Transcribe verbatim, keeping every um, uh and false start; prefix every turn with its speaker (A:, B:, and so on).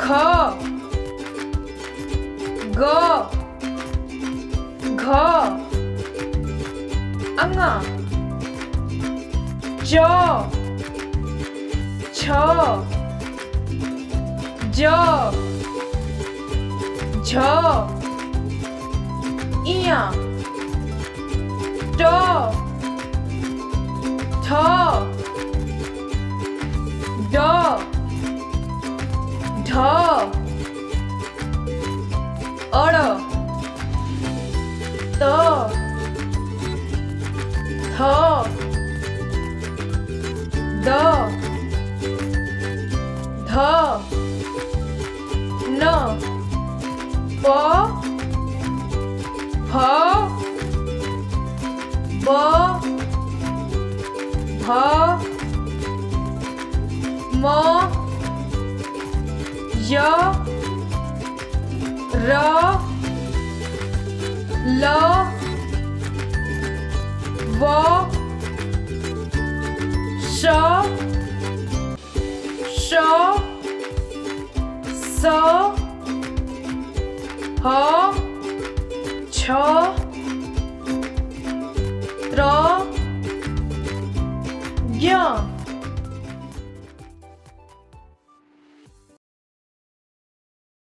A: ख ग घ अंगा च छ ज झ इया ट थ ड ढ अड़ त थ द ध न प फ ब भ म य र ल व श श स ह छ त्र ज्ञ